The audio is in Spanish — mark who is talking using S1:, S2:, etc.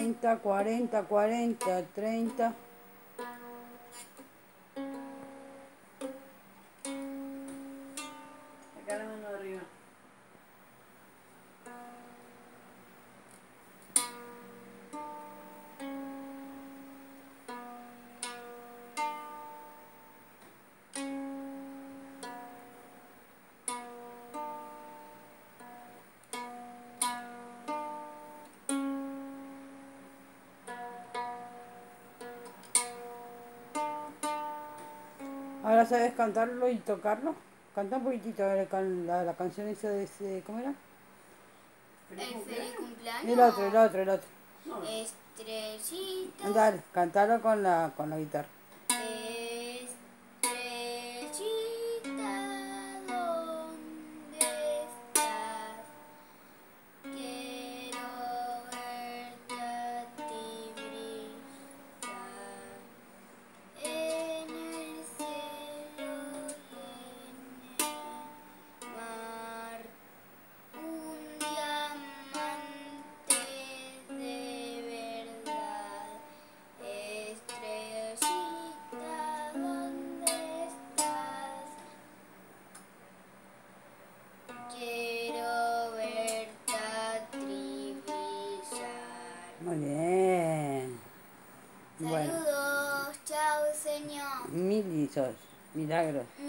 S1: 30, 40, 40, 30.
S2: Acá la mano de arriba.
S1: Ahora sabes cantarlo y tocarlo. Canta un poquitito la canción esa de ese, ¿cómo era?
S3: El feliz cumpleaños.
S1: El otro.
S2: No.
S3: Estrellita.
S1: Dale, cantalo con la guitarra.
S3: Estrellita, ¿dónde estás? Quiero verte a ti brillar en el cielo y en el mar. Un diamante de verdad. Estrellita, ¿dónde estás? Quiero verte a ti brillar.
S1: Muy bien. Bueno,
S3: Saludos, chao señor.
S1: milagros.